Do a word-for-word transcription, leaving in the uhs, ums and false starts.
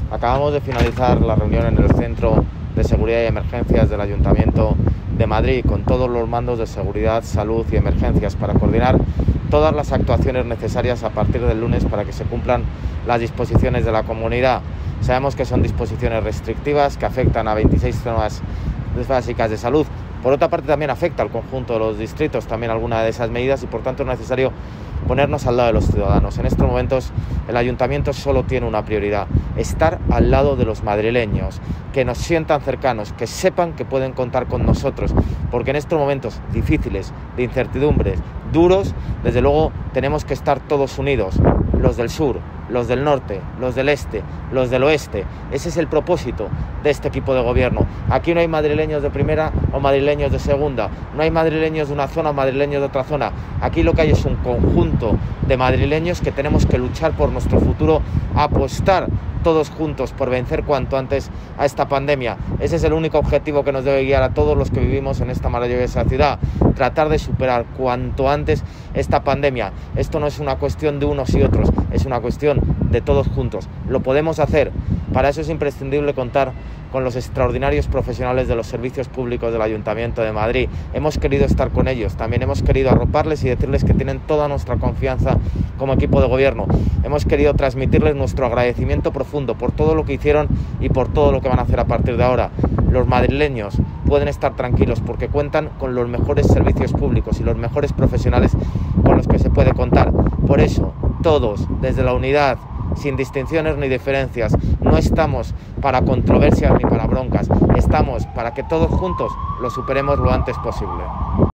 Acabamos de finalizar la reunión en el Centro de Seguridad y Emergencias del Ayuntamiento de Madrid con todos los mandos de seguridad, salud y emergencias para coordinar todas las actuaciones necesarias a partir del lunes para que se cumplan las disposiciones de la comunidad. Sabemos que son disposiciones restrictivas que afectan a veintiséis zonas básicas de salud. Por otra parte, también afecta al conjunto de los distritos, también alguna de esas medidas, y por tanto es necesario ponernos al lado de los ciudadanos. En estos momentos el ayuntamiento solo tiene una prioridad: estar al lado de los madrileños, que nos sientan cercanos, que sepan que pueden contar con nosotros, porque en estos momentos difíciles, de incertidumbres, duros, desde luego tenemos que estar todos unidos, los del sur, los del norte, los del este, los del oeste. Ese es el propósito de este equipo de gobierno. Aquí no hay madrileños de primera o madrileños de segunda, no hay madrileños de una zona o madrileños de otra zona. Aquí lo que hay es un conjunto de madrileños que tenemos que luchar por nuestro futuro, apostar todos juntos por vencer cuanto antes a esta pandemia. Ese es el único objetivo que nos debe guiar a todos los que vivimos en esta maravillosa ciudad: tratar de superar cuanto antes esta pandemia. Esto no es una cuestión de unos y otros, es una cuestión de todos juntos. Lo podemos hacer. Para eso es imprescindible contar con los extraordinarios profesionales de los servicios públicos del Ayuntamiento de Madrid. Hemos querido estar con ellos, también hemos querido arroparles y decirles que tienen toda nuestra confianza como equipo de gobierno. Hemos querido transmitirles nuestro agradecimiento profundo por todo lo que hicieron y por todo lo que van a hacer a partir de ahora. Los madrileños pueden estar tranquilos porque cuentan con los mejores servicios públicos y los mejores profesionales con los que se puede contar. Por eso, todos, desde la unidad, sin distinciones ni diferencias, no estamos para controversias ni para broncas, estamos para que todos juntos lo superemos lo antes posible.